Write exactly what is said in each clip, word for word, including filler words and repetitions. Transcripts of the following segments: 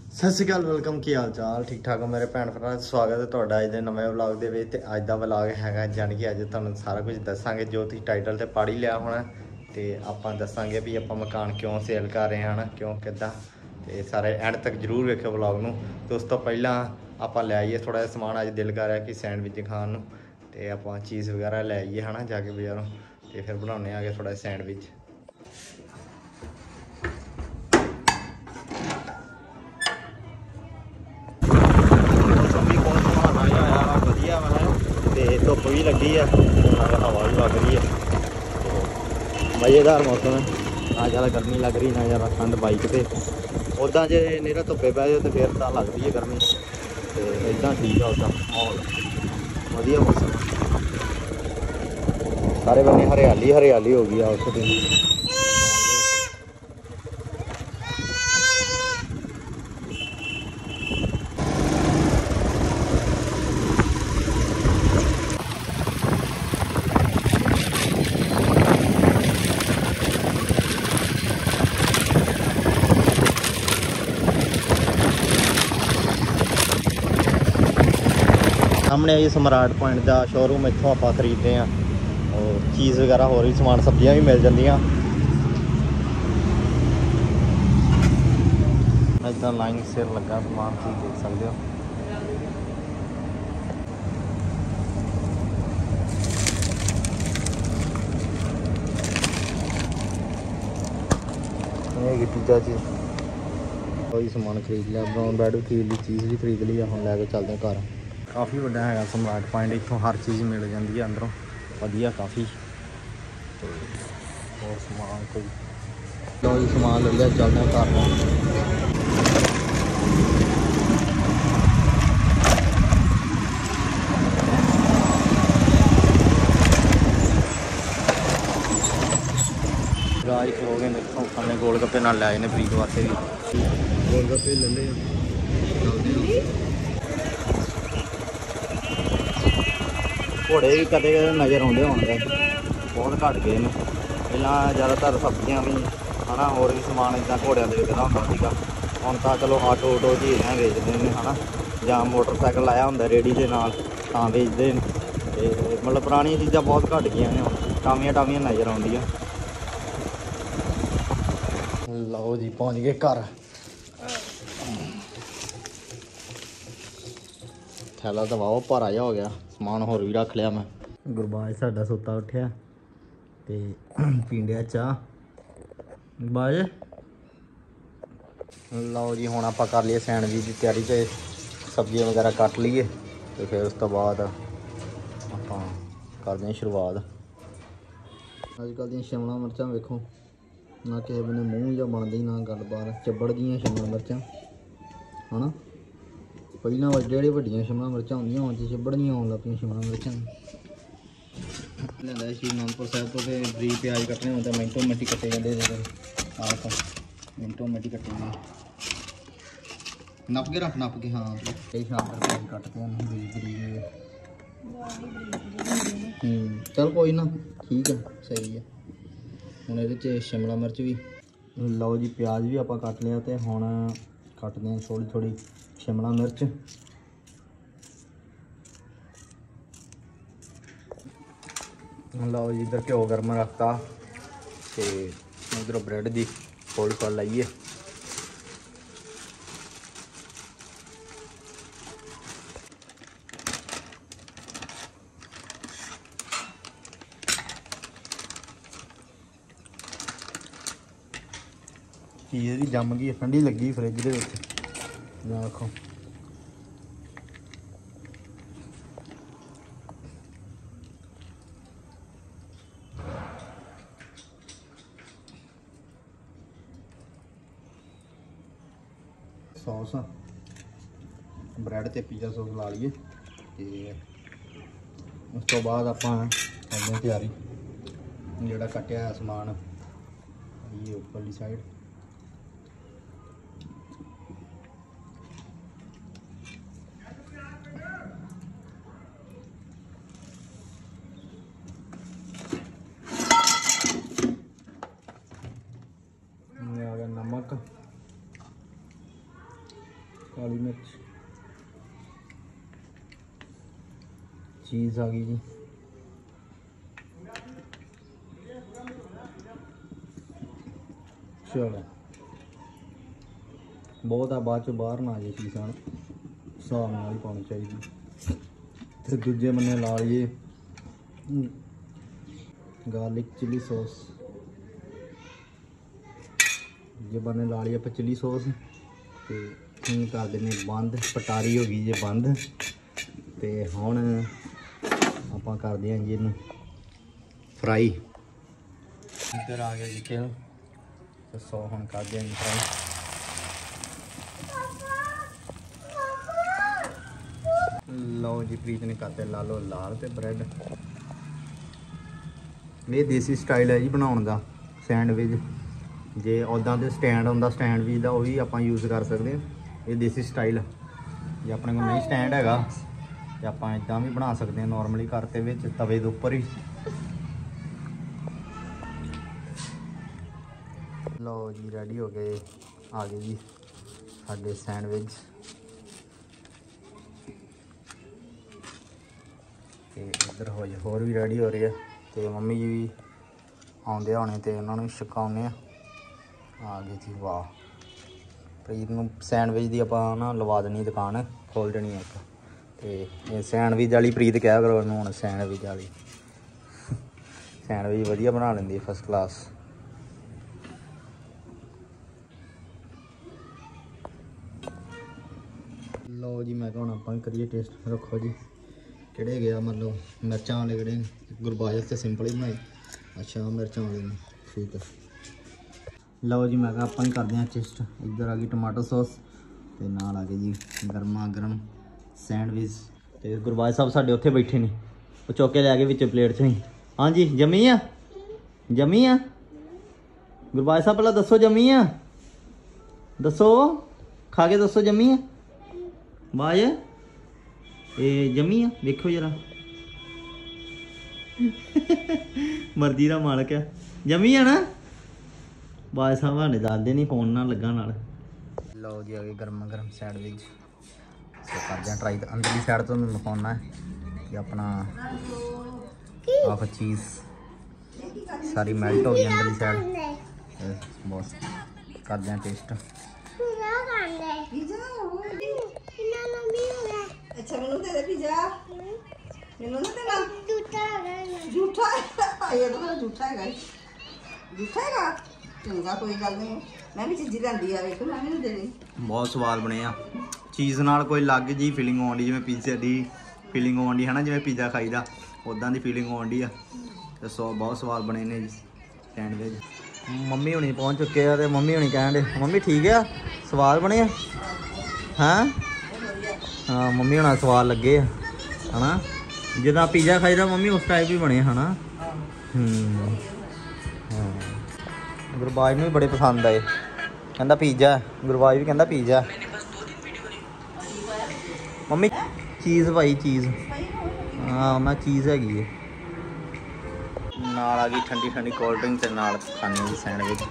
सत श्री अकाल वेलकम की हाल चाल ठीक ठाक हो मेरे भैन भरा स्वागत है ਤੁਹਾਡਾ ਅੱਜ ਦੇ ਨਵੇਂ ਵਲੌਗ ਦੇ ਵਿੱਚ। ਤੇ ਅੱਜ ਦਾ ਵਲੌਗ ਹੈਗਾ ਜਾਨ ਕਿ ਅੱਜ ਤੁਹਾਨੂੰ ਸਾਰਾ ਕੁਝ ਦੱਸਾਂਗੇ ਜੋ ਤੁਸੀਂ ਟਾਈਟਲ ਤੇ ਪੜ੍ਹ ਹੀ ਲਿਆ ਹੋਣਾ। ਤੇ ਆਪਾਂ ਦੱਸਾਂਗੇ ਵੀ ਆਪਾਂ ਮਕਾਨ ਕਿਉਂ ਸੇਲ ਕਰ ਰਹੇ ਹਾਂ ਕਿਉਂ ਕਿੱਦਾਂ। ਤੇ ਸਾਰੇ ਐਂਡ ਤੱਕ ਜ਼ਰੂਰ ਵੇਖਿਓ ਵਲੌਗ ਨੂੰ। ਤੇ ਉਸ ਤੋਂ ਪਹਿਲਾਂ ਆਪਾਂ ਲੈ ਆਈਏ ਥੋੜਾ ਜਿਹਾ ਸਮਾਨ। ਅੱਜ ਦਿਲ ਕਰ ਰਿਹਾ ਕਿ ਸੈਂਡਵਿਚ ਖਾਣ ਨੂੰ ਤੇ ਆਪਾਂ ਚੀਜ਼ ਵਗੈਰਾ ਲੈ ਆਈਏ ਹਨਾ ਜਾ ਕੇ ਬਾਜ਼ਾਰੋਂ। ਤੇ ਫਿਰ ਬਣਾਉਣੇ ਆਗੇ ਥੋੜਾ ਸੈਂਡਵਿਚ। धुप भी लगी है, हवा भी लग रही है, मज़ेदार मौसम है। ना ज़्यादा गर्मी लग रही ना ज़्यादा ठंड बाइक पे। उदा जे नेरा धुप्पे पै जाओ तो फिर तो लगती है गर्मी। तो इदा ठीक है उदा माहौल वधिया मौसम। सारे बने हरियाली हरियाली हो गई है उस दिन। सामने ये सम्राट पॉइंट का शोरूम, इतों आप खरीदते हैं और चीज़ वगैरह और भी समान सब्जियां भी मिल जांदियां। इतना लाइन सिर लगा समान तुम देख सकते हो। ये चीज़ा चीज़ कोई समान खरीद लिया, ब्राउन ब्रेड भी खरीद ली, चीज़ भी खरीद ली। हम लैके चलते हैं घर। काफ़ी बड़ा है सम्राट पॉइंट, इतों हर चीज़ मिल जाती है अंदरों वधिया काफ़ी। तो और समान कोई लो जी समान ले लिया, चलते हैं घर में। गाज खलो गए देखो खाने गोल गप्पे नाल लाए ने फ्रीज वास्ते भी। गोल गप्पे ले ले चलते हैं। घोड़े भी कदे कदे नज़र आते होंगे, बहुत घट गए हैं। पहला ज़्यादातर सब्जियां भी है ना होर भी समान इदा घोड़िया के विकदा होंदा सीगा। हुण तां चलो आटो ऑटो जी इन्हें बेचते हैं है ना, जां मोटरसाइकिल लाया होंदा रेहड़ी के नाल तां बेचते हैं। ते मतलब पुरानी चीज़ां बहुत घट गई ने, हुण टामियां टामियां नज़र आउंदियां। लो जी पहुँच गए घर। थैला तो वाह भारा जा हो गया, समान होर भी रख लिया मैं। गुरबाज साडा सुता उठिया ते पींडिया चाह। गुरबाज लो जी हुण आपां कर लिए सैंडविच की तैयारी। ते सब्जियां वगैरह कट लीए तो फिर उस तो बाद आपां करदे हां शुरुआत। अजकल दी शिमला मिर्चां वेखो ना किसी बने मूँह जा बनदी ना गलबात, चबड़ गई शिमला मिर्चां है ना। पहला जेह्ड़ी वड्डियां शिमला मिर्चां होंदियां हुण चिबड़ियां आउण लग पियां शिमला मिर्चां। लिआंदा श्री अनंदपुर साहिब तो फिर बरीक प्याज कट्टने होंदे मिंटो मिंटी कट्टे जांदे। आप मिंटो मिंटी कट्टे जांदे नप के रख नप के। हाँ कई शानदार प्याज कट्टते हैं बरीक बरीक। चल कोई ना ठीक है सही है। हुण इहदे शिमला मिर्च भी लो जी, प्याज भी आपां कट लिया। तो हुण कट्टदे हैं थोड़ी थोड़ी शिमला मिर्च। लो जी इधर घ्यो गर्म रखता तो उधर ब्रेड की फोल्ड कर लाइए। चीज़ भी जम गई, ठंडी लगी फ्रिज के देखो। सॉस ब्रेड ते पिज़्ज़ा सॉस ला लीए। तो उस तो बाद आपां करदे हां तैयारी। जिहड़ा कट्टिया है समान ये उपरली साइड। नमक काली मिर्च, चीज़ आ गई जी, चलो बहुत आ बाद चो बाहर ना आ जाए चीज़ हिसाब नाल ही पानी चाहिए। तो दूजे बन्ने ला लीए गार्लिक चिली सॉस, ये बने ला ली आप चिली सॉस। तो हम कर देने बंद, पटारी हो गई जे बंद। तो हुण आप करते हैं जी इनू फ्राई। इधर आ गया जी तेल, तो सौ हम करते हैं जी फ्राई। लो जी प्रीत ने करते ला लो लाल ते ब्रेड। ये देसी स्टाइल है जी बनाने का सैंडविच। जे उदा तो स्टैंड होंदा सैंडविच का, वो भी आप यूज़ कर सकते हैं। ये देसी स्टाइल जे अपने को नहीं स्टैंड हैगा तो आप इदा भी बना सकते हैं नॉर्मली घर के विच तवे के उपर ही। लो जी रेडी हो गए, आ गए जी साडे सैंडविच। तो इधर हो होर भी रेडी हो रही है। तो मम्मी जी भी आउंदे होने, तो उन्होंने भी छकाने आ गए जी। वाह, प्रीत नूं सैंडविच की आपां ना लवा देनी दुकान, खोल देनी एक। तो सैंडविच वाली प्रीत क्या करो इन्हूं हुण, सैंडविच वाली सैंडविच वधिया बना लैंदी फस्ट क्लास। लो जी मैं कहूँ आप करिए टेस्ट, रखो जी किहड़े गया मतलब मिर्चां वाले किहड़े। गुरबाज तो सिंपल ही बनाई, अच्छा मिर्चां वाले ने ठीक है। लो जी मैं कहा आप करते हैं टेस्ट। इधर आ गई टमाटो सॉस, तो नाल आ गई जी गर्मा गर्म सैंडविच। तो गुरबाज साहब साडे उत्थे बैठे ने, वो चुक के लै गए विच प्लेट च ही। हाँ जी जमी आ, जमी आ गुरबाज साहब पहला दसो जमी आ, दसो खा के दसो जमी आ बाज ये जमी आ। देखो जरा मर्जी का मालक है, जमी है ना। बाज साहब हाले दसदे नहीं, फोन ना लगा नाल। लो जी आ गए गर्मा गर्म सैंडविच, करते हैं ट्राई। अंदरली साइड तो मैं दिखाना है कि अपना आफ चीज़ सारी मेल्ट हो गई अंदरली साइड। बहुत करते हैं टेस्ट। अच्छा मैनू दे दे पिज़्ज़ा, मैनू ना देना झूठा है, झूठा है ये तो झूठा है, झूठा है चंगा कोई गल नहीं। मैं भी चीज़ी लैंदी आ वेख, मैं भी नहीं देनी। बहुत स्वाद बने आ, चीज़ नाल कोई अलग जी फीलिंग आउंदी, जिवें पिज़्ज़े की फीलिंग आउंदी है ना, जिवें पिज़्ज़ा खाईदा उदां दी फीलिंग आउंदी आ। ते सो बहुत स्वाद बने ने जी सैंडविच। मम्मी हुणी पहुँच चुके हैं, तो मम्मी हुणी कहण दे मम्मी ठीक है स्वाद बने हाँ। हाँ मम्मी हुणा स्वाद लगे है ना, जिदा पिज़्ज़ा खाईदा मम्मी उस टाइप ही बने है ना। हम्म गुरबाज में भी बड़े पसंद आए, कहता पिज़्ज़ा। गुरबाज भी कहता पिज़्ज़ा। मम्मी चीज़ भाई चीज़, हाँ मैं चीज़ हैगी है। नाल आ गई ठंडी ठंडी कोल्ड ड्रिंक, ते नाल खाने की सैंडविच।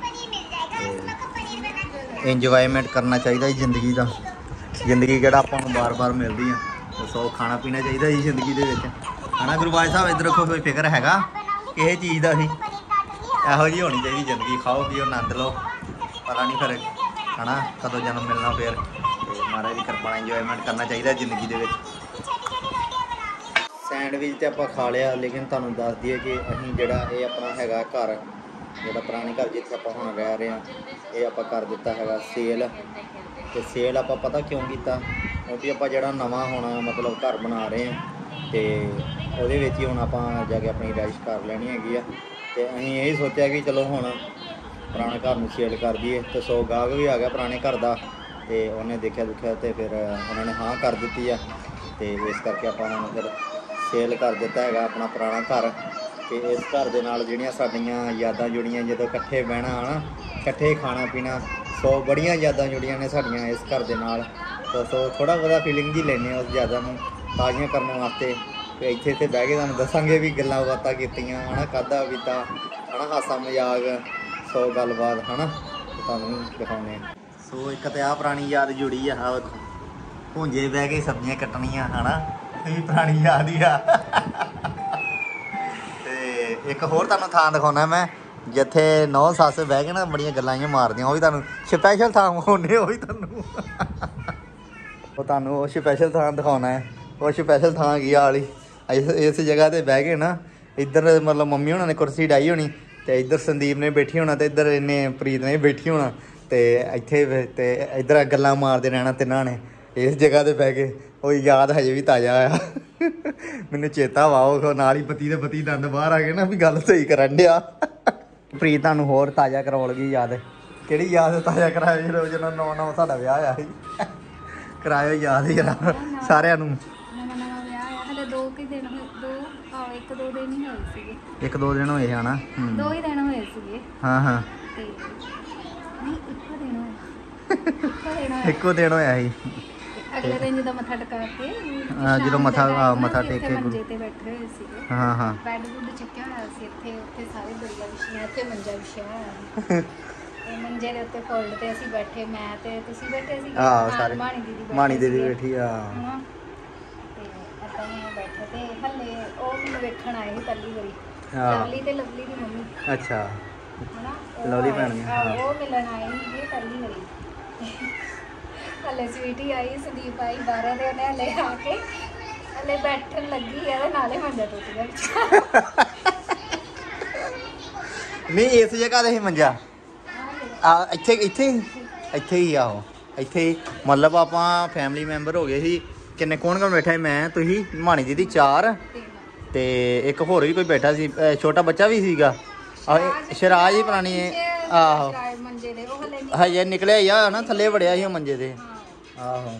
इंजॉयमेंट करना चाहिए जिंदगी का, जिंदगी केड़ा आपां नूं बार बार मिलती है, तो सौ खाना पीना चाहिए जी जिंदगी दे विच है ना। गुरबाज साहब इधर रखो, कोई फिक्र हैगा किसी चीज़ का ही, ਇਹੋ जी होनी चाहिए जिंदगी। खाओ पियो आनंद लो, पता नहीं फिर है ना कदों जन्म मिलना फिर। महाराज की कृपा इंजॉयमेंट करना चाहिए जिंदगी दे विच। सैंडविच तो आप खा लिया, लेकिन तुहानूं दस दईए कि असीं जिहड़ा ये अपना हैगा घर, जिहड़ा पुराने घर जिथे आप हुण रह रहे हैं, ये आप कर दिता हैगा सेल। तो सेल आप पता क्यों किया, क्योंकि आप जिहड़ा नवां हुण मतलब घर बना रहे हैं, तो ਉਹਦੇ ਵਿੱਚ ही हुण आपां जाके अपनी राइश कर लैनी हैगी आ। तो असीं यही सोचा कि चलो हुण पुराने घर में सेल कर दईए। तो सौ गाहक भी आ गया पुराने घर का, तो उन्हें देखा दुखिया तो फिर उन्होंने हाँ कर दी है। तो इस करके आपां हुण फिर सेल कर दिता है अपना पुराना घर। तो इस घर के नाल जिहड़ियां साडीआं यादां जुड़ियां, जदों इकट्ठे बहना है ना, इकट्ठे खाना पीना, सौ बड़ियां यादां जुड़ियां ने साडीआं इस घर के नाल। तो सो थोड़ा बहुता फीलिंग जी लेने उस यादां नूं ताज़ियां करने वास्ते। तो इत्थे इत्थे बह के तुहानूं दस्सांगे भी गल्लां बातां कीतियां है ना, खाधा पीता है ना, हासा मजाक सौ गलबात है ना, तो तुहानूं दिखाउने। सो एक तो आ पुरानी याद जुड़ी है, हाँ देखो ਭੁੰਜੇ ਬਹਿ ਕੇ ਸਬਜ਼ੀਆਂ ਕੱਟਣੀਆਂ ਹਨਾ ਇਹ ਪੁਰਾਣੀ ਯਾਦ ਹੀ ਆ। ਤੇ ਇੱਕ ਹੋਰ ਤੁਹਾਨੂੰ ਥਾਂ ਦਿਖਾਉਣਾ ਮੈਂ ਜਿੱਥੇ ਨੌ ਸੱਸ ਬਹਿ ਕੇ ਨਾ ਬੜੀਆਂ ਗੱਲਾਂ ਜਿਹੀਆਂ ਮਾਰਦੀਆਂ ਉਹ ਵੀ ਤੁਹਾਨੂੰ ਸਪੈਸ਼ਲ ਥਾਂ ਵਿਖਾਉਣੇ ਉਹ ਵੀ ਤੁਹਾਨੂੰ ਉਹ ਤੁਹਾਨੂੰ ਉਹ ਸਪੈਸ਼ਲ ਥਾਂ ਦਿਖਾਉਣਾ ਹੈ। ਉਹ ਸਪੈਸ਼ਲ ਥਾਂ ਕੀ ਵਾਲੀ ਇਸ ਜਗ੍ਹਾ ਤੇ ਬਹਿ ਕੇ ਨਾ ਇੱਧਰ ਮਤਲਬ ਮੰਮੀ ਹੋਣਾ ਨੇ ਕੁਰਸੀ ਡਾਈ ਹੋਣੀ ਤੇ ਇੱਧਰ ਸੰਦੀਪ ਨੇ ਬੈਠੀ ਹੋਣਾ ਤੇ ਇੱਧਰ ਇਹਨੇ ਪ੍ਰੀਤ ਨੇ ਬੈਠੀ ਹੋਣਾ ਤੇ ਇੱਥੇ ਤੇ ਇੱਧਰ ਗੱਲਾਂ ਮਾਰਦੇ ਰਹਿਣਾ ਤਿੰਨਾਂ ਨੇ ਇਸ ਜਗ੍ਹਾ ਤੇ ਬਹਿ ਕੇ। ਉਹ ਯਾਦ ਹਜੇ ਵੀ ਤਾਜ਼ਾ ਆ ਮੈਨੂੰ ਚੇਤਾ ਵਾ ਉਹ ਨਾਲ ਹੀ ਪਤੀ ਦੇ ਪਤੀ ਦੰਦ ਬਾਹਰ ਆ ਗਏ ਨਾ ਵੀ ਗੱਲ ਸਹੀ ਕਰਨ ਡਿਆ। ਪ੍ਰੀਤ ਤੁਹਾਨੂੰ ਹੋਰ ਤਾਜ਼ਾ ਕਰਵਾਉਣ ਗਈ ਯਾਦ ਕਿਹੜੀ ਯਾਦ ਤਾਜ਼ਾ ਕਰਾਇਓ ਜਦੋਂ ਜਦੋਂ ਨੌ ਨੌ ਸਾਡਾ ਵਿਆਹ ਆਇਆ ਸੀ ਕਰਾਇਓ ਯਾਦ ਯਾਰ ਸਾਰਿਆਂ ਨੂੰ। ਦੋ ਕਿ ਦਿਨ ਦੋ ਆਹ ਇੱਕ ਦੋ ਦਿਨ ਹੀ ਹੋਏ ਸੀਗੇ ਇੱਕ ਦੋ ਦਿਨ ਹੋਏ ਹਨਾ ਦੋ ਹੀ ਦਿਨ ਹੋਏ ਸੀਗੇ ਹਾਂ ਹਾਂ ਤੇ ਨਹੀਂ ਇੱਕੋ ਦਿਨ ਹੋਇਆ ਇੱਕੋ ਦਿਨ ਹੋਇਆ ਸੀ ਅਗਲੇ ਦਿਨ ਜਦੋਂ ਮੱਥਾ ਟਿਕਾ ਕੇ ਜਦੋਂ ਮੱਥਾ ਮੱਥਾ ਟੇਕ ਕੇ ਮੰਜੇ ਤੇ ਬੈਠੇ ਹੋਏ ਸੀਗੇ ਹਾਂ ਹਾਂ ਬੈੱਡ ਬੁੱਡ ਚੁੱਕਿਆ ਹੋਇਆ ਸੀ ਇੱਥੇ ਉੱਥੇ ਸਾਰੇ ਦਰੀਆ ਵਿਛੀਆਂ ਇੱਥੇ ਮੰਜਾ ਵਿਛਿਆ ਹੋਇਆ ਤੇ ਮੰਜੇ ਦੇ ਉੱਤੇ ਫੋਲਡ ਤੇ ਅਸੀਂ ਬੈਠੇ ਮੈਂ ਤੇ ਤੁਸੀਂ ਬੈਠੇ ਸੀ ਹਾਂ ਸਾਰੇ ਮਾਣੀ ਦੀਦੀ ਮਾਣੀ ਦੀਦੀ ਬੈਠੀ ਆ ਬੈਠੇ ਤੇ ਹੱਲੇ ਉਹ ਮੈਨੂੰ ਵੇਖਣ ਆਏ ਸੀ ਪਹਿਲੀ ਵਾਰੀ ਲਵਲੀ ਤੇ ਲਵਲੀ ਦੀ ਮੰਮੀ ਅੱਛਾ ਹਨਾ ਲਵਲੀ ਭੈਣ ਦੀ ਹਾਂ ਉਹ ਮਿਲਣ ਆਏ ਸੀ ਪਹਿਲੀ ਵਾਰੀ ਹੱਲੇ ਸਵੀਟੀ ਆਈ ਸੰਦੀਪ ਆਈ ਬਾਰਾਂ ਦੇ ਉਹਨੇ ਹੱਲੇ ਆ ਕੇ ਹੱਲੇ ਬੈਠਣ ਲੱਗੀ ਇਹਦੇ ਨਾਲੇ ਮੰਜਾ ਟੁੱਟ ਗਿਆ ਨਹੀਂ ਇਸ ਜਗ੍ਹਾ ਤੇ ਹੀ ਮੰਜਾ ਆ ਇੱਥੇ ਇੱਥੇ ਇੱਥੇ ਹੀ ਆਹੋ ਇੱਥੇ ਮਤਲਬ ਆਪਾਂ ਫੈਮਿਲੀ ਮੈਂਬਰ ਹੋ ਗਏ ਸੀ ਕਿੰਨੇ ਕੌਣ ਕੌਣ ਬੈਠਾ ਮੈਂ ਤੁਸੀਂ ਮਾਣੀ ਦੀਦੀ ਚਾਰ ਤੇ ਇੱਕ ਹੋਰ ਵੀ ਕੋਈ ਬੈਠਾ ਸੀ ਛੋਟਾ ਬੱਚਾ ਵੀ ਸੀਗਾ ਸ਼ਰਾਜ ਹੀ ਪੁਰਾਣੀ ਆਹੋ ਹਜੇ ਨਿਕਲਿਆ ਆ ਨਾ ਥੱਲੇ ਵੜਿਆ ਸੀ ਮੰਜੇ ਦੇ ਆਹੋ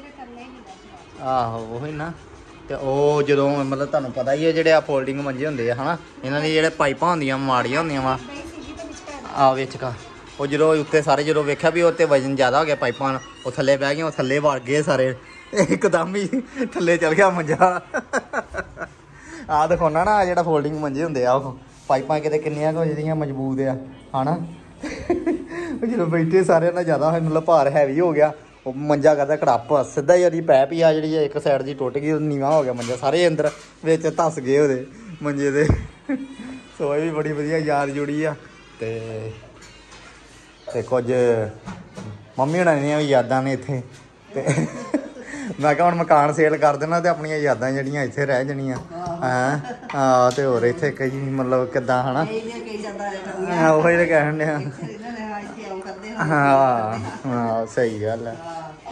ਆਹੋ ਉਹੀ ਨਾ ਤੇ ਉਹ ਜਦੋਂ ਮਤਲਬ ਤੁਹਾਨੂੰ ਪਤਾ ਹੀ ਹੈ ਜਿਹੜੇ ਆ ਫੋਲਡਿੰਗ ਮੰਜੇ ਹੁੰਦੇ ਆ ਹਨਾ ਇਹਨਾਂ ਦੀ ਜਿਹੜੇ ਪਾਈਪਾਂ ਹੁੰਦੀਆਂ ਮਾੜੀਆਂ ਹੁੰਦੀਆਂ ਵਾ ਆ ਵਿੱਚ ਕਾ ਉਹ ਜਦੋਂ ਉੱਤੇ ਸਾਰੇ ਜਦੋਂ ਵੇਖਿਆ ਵੀ ਉੱਤੇ ਵਜਨ ਜ਼ਿਆਦਾ ਹੋ ਗਿਆ ਪਾਈਪਾਂ ਉਹ ਥੱਲੇ ਬਹਿ ਗਏ ਉਹ ਥੱਲੇ ਵੜ ਗਏ ਸਾਰੇ ਇੱਕਦਮ ਹੀ ਥੱਲੇ ਚਲ ਗਿਆ ਮੰਜਾ ਆ ਦਿਖਾਉਣਾ ਨਾ ਜਿਹੜਾ ਫੋਲਡਿੰਗ ਮੰਜੇ ਹੁੰਦੇ ਆ ਉਹ ਪਾਈਪਾਂ ਕਿਤੇ ਕਿੰਨੀਆਂ ਕੁ ਜਿਹੜੀਆਂ ਮਜ਼ਬੂਤ ਆ ਹਨਾ ਜਦੋਂ ਬੈਠੇ ਸਾਰਿਆਂ ਨਾਲ ਜ਼ਿਆਦਾ ਮਤਲਬ ਭਾਰ ਹੈਵੀ ਹੋ ਗਿਆ ਉਹ ਮੰਜਾ ਕਰਦਾ ਕੜੱਪ ਸਿੱਧਾ ਹੀ ਉਹਦੀ ਪੈਪ ਹੀ ਆ ਜਿਹੜੀ ਇੱਕ ਸਾਈਡ ਦੀ ਟੁੱਟ ਗਈ ਨੀਵਾਂ ਹੋ ਗਿਆ ਮੰਜਾ ਸਾਰੇ ਅੰਦਰ ਵਿੱਚ ਧੱਸ ਗਏ ਉਹਦੇ ਮੰਜੇ ਦੇ ਸੋ ਇਹ ਵੀ ਬੜੀ ਵਧੀਆ ਯਾਦ ਜੁੜੀ ਆ ਤੇ ਤੇ ਕੁਝ ਮੰਮੀ ਹੁਣਾਂ ਦੀਆਂ ਵੀ ਯਾਦਾਂ ਨੇ ਇੱਥੇ ਤੇ ਮੈਂ ਕਿਹਾ ਹੁਣ ਮਕਾਨ ਸੇਲ ਕਰ ਦੇਣਾ ਤੇ ਆਪਣੀਆਂ ਯਾਦਾਂ ਜਿਹੜੀਆਂ ਇੱਥੇ ਰਹਿ ਜਾਣੀਆਂ ਹਾਂ ਹਾਂ ਤੇ ਹੋਰ ਇੱਥੇ ਕਈ ਮਤਲਬ ਕਿੱਦਾਂ ਹਨਾ ਉਹੀ ਤਾਂ ਕਹਿਣ ਡਿਆ ਹਾਂ ਹਾਂ ਸਹੀ ਗੱਲ ਆ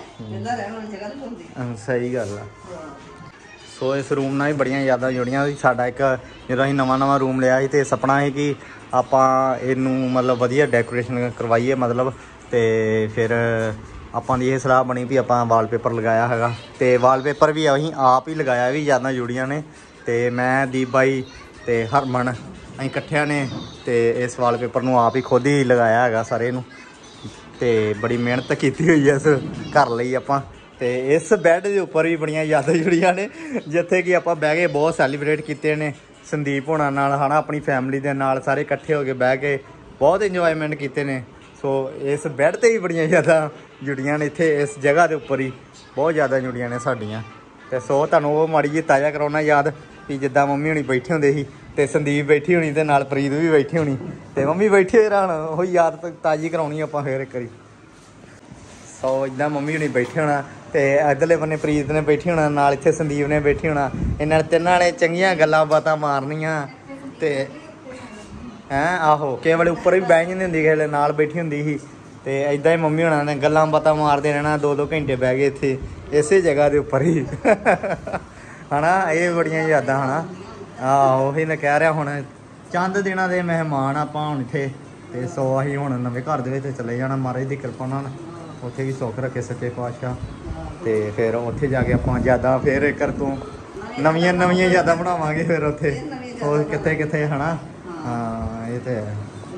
ਸਹੀ ਗੱਲ ਆ ਸੋ ਇਸ ਰੂਮ ਨਾਲ ਵੀ ਬੜੀਆਂ ਯਾਦਾਂ ਜੁੜੀਆਂ ਸੀ ਸਾਡਾ ਇੱਕ ਜਦੋਂ ਅਸੀਂ ਨਵਾਂ ਨਵਾਂ ਰੂਮ ਲਿਆ ਸੀ ਤੇ ਸੁਪਨਾ ਸੀ ਕਿ ਆਪਾਂ ਇਹਨੂੰ ਮਤਲਬ ਵਧੀਆ ਡੈਕੋਰੇਸ਼ਨ ਕਰਵਾਈਏ ਮਤਲਬ ਤੇ ਫਿਰ ਆਪਾਂ ਦੀ ਇਹ ਸਲਾਹ ਬਣੀ ਵੀ ਆਪਾਂ ਵਾਲਪੇਪਰ ਲਗਾਇਆ ਹੈਗਾ ਤੇ ਵਾਲਪੇਪਰ ਵੀ ਅਸੀਂ ਆਪ ਹੀ ਲਗਾਇਆ ਵੀ ਯਾਦਾਂ ਜੁੜੀਆਂ ਨੇ ਤੇ ਮੈਂ ਦੀਪ ਬਾਈ ਤੇ ਹਰਮਨ ਅਸੀਂ ਇਕੱਠਿਆਂ ਨੇ ਤੇ ਇਸ ਵਾਲਪੇਪਰ ਨੂੰ ਆਪ ਹੀ ਖੁਦ ਹੀ ਲਗਾਇਆ ਹੈਗਾ ਸਾਰੇ ਨੂੰ ਤੇ ਬੜੀ ਮਿਹਨਤ ਕੀਤੀ ਹੋਈ ਹੈ ਇਸ ਘਰ ਲਈ ਆਪਾਂ ਤੇ ਇਸ ਬੈੱਡ ਦੇ ਉੱਪਰ ਵੀ ਬੜੀਆਂ ਯਾਦਾਂ ਜੁੜੀਆਂ ਨੇ ਜਿੱਥੇ ਕਿ ਆਪਾਂ ਬਹਿ ਕੇ ਬਹੁਤ ਸੈਲੀਬ੍ਰੇਟ ਕੀਤੇ ਨੇ ਸੰਦੀਪ ਹੋਣਾ ਨਾਲ ਹਨਾ ਆਪਣੀ ਫੈਮਿਲੀ ਦੇ ਨਾਲ ਸਾਰੇ ਇਕੱਠੇ ਹੋ ਕੇ ਬਹਿ ਕੇ ਬਹੁਤ ਇੰਜੋਏਮੈਂਟ ਕੀਤੇ ਨੇ ਸੋ ਇਸ ਬੈੱਡ ਤੇ ਵੀ ਬੜੀਆਂ ਯਾਦਾਂ ਜੁੜੀਆਂ ਨੇ ਇੱਥੇ ਇਸ ਜਗ੍ਹਾ ਦੇ ਉੱਪਰ ਹੀ ਬਹੁਤ ਜ਼ਿਆਦਾ ਜੁੜੀਆਂ ਨੇ ਸਾਡੀਆਂ ਤੇ ਸੋ ਤੁਹਾਨੂੰ ਉਹ ਮਾੜੀ ਜਿਹੀ ਤਾਜ਼ਾ ਕਰਾਉਣਾ ਯਾਦ ਵੀ ਜਿੱਦਾਂ ਮੰਮੀ ਹੋਣੀ ਬੈਠੇ ਹੁੰਦੇ ਸੀ ਤੇ ਸੰਦੀਪ ਬੈਠੀ ਹੋਣੀ ਤੇ ਨਾਲ ਪ੍ਰੀਤ ਵੀ ਬੈਠੀ ਹੋਣੀ ਤੇ ਮੰਮੀ ਬੈਠੇ ਰਹਿਣ ਉਹ ਯਾਦ ਤਾਜ਼ੀ ਕਰਾਉਣੀ ਆਪਾਂ ਫੇਰ ਇੱਕ ਵਾਰੀ ਸੋ ਇੱਦਾਂ ਮੰਮੀ ਹੋਣੀ ਬੈਠੇ ਹੋਣਾ ਤੇ ਇੱਧਰਲੇ ਬੰਨੇ ਪ੍ਰੀਤ ਨੇ ਬੈਠੀ ਹੋਣਾ ਨਾਲ ਇੱਥੇ ਸੰਦੀਪ ਨੇ ਬੈਠੀ ਹੋਣਾ ਇਹਨਾਂ ਤਿੰਨਾਂ ਨੇ ਚੰਗੀਆਂ ਗੱਲਾਂ ਬਾਤਾਂ ਮਾਰਨੀਆਂ ਤੇ ਹੈਂ ਆਹੋ ਕਿਸੇ ਵੇਲੇ ਉੱਪਰ ਵੀ ਬਹਿ ਜਾਂਦੀ ਹੁੰਦੀ ਕਿਸੇ ਵੇਲੇ ਨਾਲ ਬੈਠੀ ਹੁੰਦੀ ਸੀ ਤੇ ਇੱਦਾਂ ਹੀ ਮੰਮੀ ਹੋਣਾ ਨੇ ਗੱਲਾਂ ਬਾਤਾਂ ਮਾਰਦੇ ਰਹਿਣਾ ਦੋ ਦੋ ਘੰਟੇ ਬਹਿ ਗਏ ਇੱਥੇ ਇਸੇ ਜਗ੍ਹਾ ਦੇ ਉੱਪਰ ਹੀ ਹਨਾ ਇਹ ਬੜੀਆਂ ਯਾਦਾਂ ਹਨਾ ਆਹੋ ਉਹੀ ਮੈਂ ਕਹਿ ਰਿਹਾ ਹੁਣ ਚੰਦ ਦਿਨਾਂ ਦੇ ਮਹਿਮਾਨ ਆਪਾਂ ਹੁਣ ਇੱਥੇ ਤੇ ਸੋ ਅਸੀਂ ਹੁਣ ਨਵੇਂ ਘਰ ਦੇ ਵਿੱਚ ਚਲੇ ਜਾਣਾ ਮਹਾਰਾਜ ਦੀ ਕਿਰਪਾ ਨਾਲ ਉੱਥੇ ਵੀ ਸੁੱਖ ਰੱਖੇ ਸੱਚੇ ਪਾਤਸ਼ਾਹ ਤੇ ਫਿਰ ਉੱਥੇ ਜਾ ਕੇ ਆਪਾਂ ਯਾਦਾਂ ਫਿਰ ਇੱਕ ਤੋਂ ਨਵੀਆਂ ਨਵੀਆਂ ਯਾਦਾਂ ਬਣਾਵਾਂਗੇ ਫਿਰ ਉੱਥੇ ਹੋਰ ਕਿੱਥੇ ਕਿੱਥੇ ਹਨਾ ਹਾਂ ਇਹ ਤੇ ਹੈ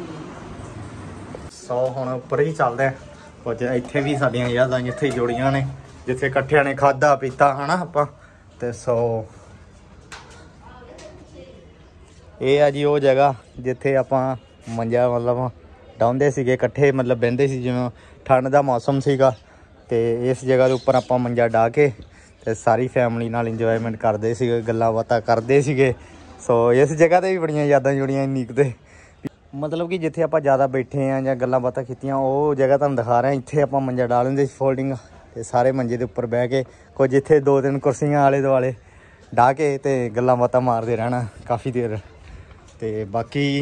ਸੋ ਹੁਣ ਉੱਪਰ ਹੀ ਚੱਲਦੇ ਕੁਝ ਇੱਥੇ ਵੀ ਸਾਡੀਆਂ ਯਾਦਾਂ ਜਿੱਥੇ ਜੁੜੀਆਂ ਨੇ ਜਿੱਥੇ ਇਕੱਠਿਆਂ ਨੇ ਖਾਧਾ ਪੀਤਾ ਹਨਾ ਆਪਾਂ ਤੇ ਸੋ ਇਹ ਆ ਜੀ ਉਹ ਜਗ੍ਹਾ ਜਿੱਥੇ ਆਪਾਂ ਮੰਜਾ ਮਤਲਬ ਡਾਉਂਦੇ ਸੀਗੇ ਇਕੱਠੇ ਮਤਲਬ ਬਹਿੰਦੇ ਸੀ ਜਿਵੇਂ ਠੰਡ ਦਾ ਮੌਸਮ ਸੀਗਾ ਤੇ ਇਸ ਜਗ੍ਹਾ ਦੇ ਉੱਪਰ ਆਪਾਂ ਮੰਜਾ ਡਾ ਕੇ ਤੇ ਸਾਰੀ ਫੈਮਿਲੀ ਨਾਲ ਇੰਜੋਇਮੈਂਟ ਕਰਦੇ ਸੀਗੇ, ਗੱਲਾਂ ਬਾਤਾਂ ਕਰਦੇ ਸੀਗੇ। ਸੋ ਇਸ ਜਗ੍ਹਾ ਤੇ ਵੀ ਬੜੀਆਂ ਯਾਦਾਂ ਜੁੜੀਆਂ ਨੀਕ ਤੇ, ਮਤਲਬ ਕਿ ਜਿੱਥੇ ਆਪਾਂ ਜ਼ਿਆਦਾ ਬੈਠੇ ਆ ਜਾਂ ਗੱਲਾਂ ਬਾਤਾਂ ਕੀਤੀਆਂ ਉਹ ਜਗ੍ਹਾ ਤੁਹਾਨੂੰ ਦਿਖਾ ਰਿਹਾ। ਇੱਥੇ ਆਪਾਂ ਮੰਜਾ ਡਾ ਲੈਂਦੇ ਸੀ ਫੋਲਡਿੰਗ, ਤੇ ਸਾਰੇ ਮੰਜੇ ਦੇ ਉੱਪਰ ਬਹਿ ਕੇ ਕੁਝ ਇੱਥੇ ਦੋ ਤਿੰਨ ਕੁਰਸੀਆਂ ਆਲੇ ਦੁਆਲੇ ਡਾ ਕੇ ਤੇ ਗੱਲਾਂ ਬਾਤਾਂ ਮਾਰਦੇ ਰਹਿਣਾ ਕਾਫੀ ਦੇਰ। ਤੇ ਬਾਕੀ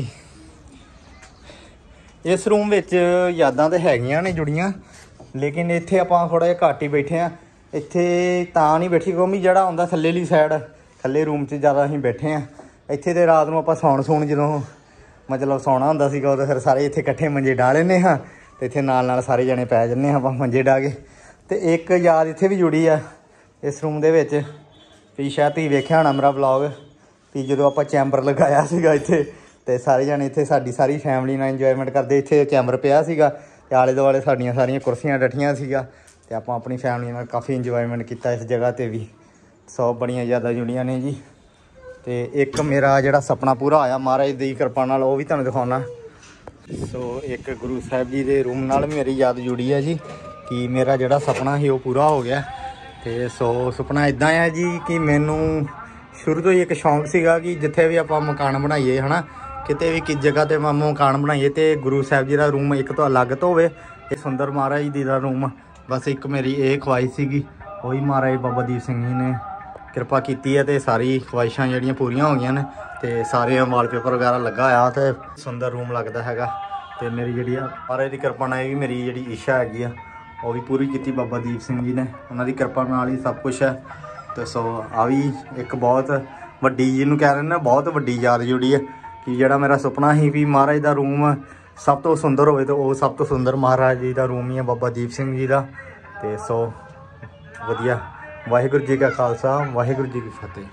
ਇਸ ਰੂਮ ਵਿੱਚ ਯਾਦਾਂ ਤਾਂ ਹੈਗੀਆਂ ਨੇ ਜੁੜੀਆਂ, ਲੇਕਿਨ ਇੱਥੇ ਆਪਾਂ ਥੋੜ੍ਹਾ ਜਿਹਾ ਘੱਟ ਹੀ ਬੈਠੇ ਹਾਂ। ਇੱਥੇ ਤਾਂ ਨਹੀਂ ਬੈਠੀ ਕਿਉਂਕਿ ਜਿਹੜਾ ਆਉਂਦਾ ਥੱਲੇਲੀ ਸਾਈਡ ਥੱਲੇ ਰੂਮ 'ਚ ਜ਼ਿਆਦਾ ਅਸੀਂ ਬੈਠੇ ਹਾਂ। ਇੱਥੇ ਤੇ ਰਾਤ ਨੂੰ ਆਪਾਂ ਸੌਣ ਸੌਣ ਜਦੋਂ ਮਤਲਬ ਸੌਣਾ ਹੁੰਦਾ ਸੀਗਾ ਉਦੋਂ ਫਿਰ ਸਾਰੇ ਇੱਥੇ ਇਕੱਠੇ ਮੰਜੇ ਡਾ ਲੈਂਦੇ ਹਾਂ ਤੇ ਇੱਥੇ ਨਾਲ ਨਾਲ ਸਾਰੇ ਜਣੇ ਪੈ ਜਾਂਦੇ ਹਾਂ ਆਪਾਂ ਮੰਜੇ ਡਾ ਕੇ। ਤੇ ਇੱਕ ਯਾਦ ਇੱਥੇ ਵੀ ਜੁੜੀ ਆ ਇਸ ਰੂਮ ਦੇ ਵਿੱਚ, ਵੀ ਸ਼ਾਇਦ ਤੁਸੀਂ ਵੇਖਿਆ ਹੋਣਾ ਮੇਰਾ ਵਲੌਗ, ਵੀ ਜਦੋਂ ਆਪਾਂ ਚੈਂਬਰ ਲਗਾਇਆ ਸੀਗਾ ਇੱਥੇ ਤੇ ਸਾਰੇ ਜਣੇ ਇੱਥੇ ਸਾਡੀ ਸਾਰੀ ਫੈਮਿਲੀ ਨਾਲ ਇੰਜੋਇਮੈਂਟ ਕਰਦੇ। ਇੱਥੇ ਚੈਂਬਰ ਪਿਆ ਸੀਗਾ ਤੇ ਆਲੇ ਦੁਆਲੇ ਸਾਡੀਆਂ ਸਾਰੀਆਂ ਕੁਰਸੀਆਂ ਡੱਠੀਆਂ ਸੀਗਾ ਤੇ ਆਪਾਂ ਆਪਣੀ ਫੈਮਿਲੀ ਨਾਲ ਕਾਫੀ ਇੰਜੋਇਮੈਂਟ ਕੀਤਾ ਇਸ ਜਗ੍ਹਾ 'ਤੇ ਵੀ। ਸੋ ਬੜੀਆਂ ਜ਼ਿਆਦਾ ਜੁੜੀਆਂ ਨੇ ਜੀ। ਤੇ ਇੱਕ ਮੇਰਾ ਜਿਹੜਾ ਸੁਪਨਾ ਪੂਰਾ ਹੋਇਆ ਮਹਾਰਾਜ ਦੀ ਕਿਰਪਾ ਨਾਲ, ਉਹ ਵੀ ਤੁਹਾਨੂੰ ਦਿਖਾਉਣਾ। ਸੋ ਇੱਕ ਗੁਰੂ ਸਾਹਿਬ ਜੀ ਦੇ ਰੂਮ ਨਾਲ ਮੇਰੀ ਯਾਦ ਜੁੜੀ ਹੈ ਜੀ, ਕਿ ਮੇਰਾ ਜਿਹੜਾ ਸੁਪਨਾ ਸੀ ਉਹ ਪੂਰਾ ਹੋ ਗਿਆ। ਤੇ ਸੋ ਸੁਪਨਾ ਇੱਦਾਂ ਆ ਜੀ ਕਿ ਮੈਨੂੰ ਸ਼ੁਰੂ ਤੋਂ ਹੀ ਇੱਕ ਸ਼ੌਂਕ ਸੀਗਾ ਕਿ ਜਿੱਥੇ ਵੀ ਆਪਾਂ ਮਕਾਨ ਬਣਾਈਏ ਹੈ ਨਾ, ਕਿਤੇ ਵੀ ਕਿਸ ਜਗ੍ਹਾ 'ਤੇ ਮਕਾਨ ਬਣਾਈਏ ਤੇ ਗੁਰੂ ਸਾਹਿਬ ਜੀ ਦਾ ਰੂਮ ਇੱਕ ਤੋਂ ਅਲੱਗ ਤੋਂ ਹੋਵੇ। ਇਹ ਸੁੰਦਰ ਮਹਾਰਾਜ ਜੀ ਦਾ ਰੂਮ, ਬਸ ਇੱਕ ਮੇਰੀ ਇਹ ਖਵਾਇਸ਼ ਸੀਗੀ। ਉਹੀ ਮਹਾਰਾਜ ਬਾਬਾ ਦੀਪ ਸਿੰਘ ਜੀ ਨੇ ਕਿਰਪਾ ਕੀਤੀ ਹੈ ਤੇ ਸਾਰੀ ਖਵਾਇਸ਼ਾਂ ਜਿਹੜੀਆਂ ਪੂਰੀਆਂ ਹੋ ਗਈਆਂ ਨੇ। ਤੇ ਸਾਰੇ ਵਾਲਪੇਪਰ ਵਗੈਰਾ ਲੱਗਾ ਹੋਇਆ ਤੇ ਸੁੰਦਰ ਰੂਮ ਲੱਗਦਾ ਹੈਗਾ। ਤੇ ਮੇਰੀ ਜਿਹੜੀ ਆ ਮਹਾਰਾਜ ਦੀ ਕਿਰਪਾ ਨਾਲ ਇਹ ਵੀ ਮੇਰੀ ਜਿਹੜੀ ਇੱਛਾ ਹੈਗੀ ਆ ਉਹ ਵੀ ਪੂਰੀ ਕੀਤੀ ਬਾਬਾ ਦੀਪ ਸਿੰਘ ਜੀ ਨੇ, ਉਹਨਾਂ ਦੀ ਕਿਰਪਾ ਨਾਲ ਹੀ ਸਭ ਕੁਛ ਹੈ। ਤੇ ਸੋ ਆ ਵੀ ਇੱਕ ਬਹੁਤ ਵੱਡੀ, ਜਿਹਨੂੰ ਕਹਿ ਰਹੇ ਨੇ ਬਹੁਤ ਵੱਡੀ ਯਾਦ ਜੁੜੀ ਹੈ ਕਿ ਜਿਹੜਾ ਮੇਰਾ ਸੁਪਨਾ ਸੀ ਵੀ ਮਹਾਰਾਜ ਦਾ ਰੂਮ ਸਭ ਤੋਂ ਸੁੰਦਰ ਹੋਵੇ ਤੇ ਉਹ ਸਭ ਤੋਂ ਸੁੰਦਰ ਮਹਾਰਾਜ ਜੀ ਦਾ ਰੂਮ ਹੀ ਹੈ, ਬਾਬਾ ਦੀਪ ਸਿੰਘ ਜੀ ਦਾ। ਤੇ ਸੋ ਵਧੀਆ। ਵਾਹਿਗੁਰੂ ਜੀ ਕਾ ਖਾਲਸਾ, ਵਾਹਿਗੁਰੂ ਜੀ ਕੀ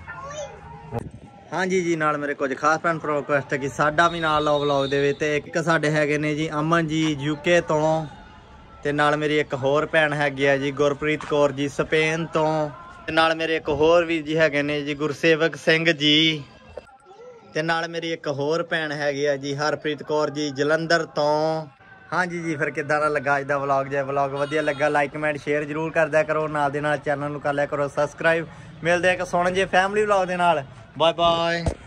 ਫਤਿਹ। ਹਾਂਜੀ ਜੀ, ਨਾਲ ਮੇਰੇ ਕੁਝ ਖਾਸ ਭੈਣ ਭਰਾ ਰਿਕੁਐਸਟ ਹੈ ਕਿ ਸਾਡਾ ਵੀ ਨਾਲ ਲਓ ਵਲੌਗ ਦੇ ਵਿੱਚ। ਤੇ ਇੱਕ ਸਾਡੇ ਹੈਗੇ ਨੇ ਜੀ ਅਮਨ ਜੀ ਯੂਕੇ ਤੋਂ, ਤੇ ਨਾਲ ਮੇਰੀ ਇੱਕ ਹੋਰ ਭੈਣ ਹੈਗੀ ਆ ਜੀ ਗੁਰਪ੍ਰੀਤ ਕੌਰ ਜੀ ਸਪੇਨ ਤੋਂ, ਤੇ ਨਾਲ ਮੇਰੇ ਇੱਕ ਹੋਰ ਵੀਰ ਜੀ ਹੈਗੇ ਨੇ ਜੀ ਗੁਰਸੇਵਕ ਸਿੰਘ ਜੀ, ਤੇ ਨਾਲ ਮੇਰੀ ਇੱਕ ਹੋਰ ਭੈਣ ਹੈਗੀ ਆ ਜੀ ਹਰਪ੍ਰੀਤ ਕੌਰ ਜੀ ਜਲੰਧਰ ਤੋਂ। ਹਾਂਜੀ ਜੀ, ਫਿਰ ਕਿੱਦਾਂ ਦਾ ਲੱਗਾ ਅੱਜ ਦਾ ਵਲੌਗ? ਜੇ ਵਲੌਗ ਵਧੀਆ ਲੱਗਾ ਲਾਈਕ ਕਮੈਂਟ ਸ਼ੇਅਰ ਜ਼ਰੂਰ ਕਰ ਦਿਆ ਕਰੋ, ਨਾਲ ਦੇ ਨਾਲ ਚੈਨਲ ਨੂੰ ਕਰ ਲਿਆ ਕਰੋ ਸਬਸਕ੍ਰਾਈਬ। ਮਿਲਦੇ ਆ ਇੱਕ ਸੋਹਣੇ ਜਿਹੇ ਫੈਮਿਲੀ ਵਲੌਗ ਦੇ ਨਾਲ। Bye bye.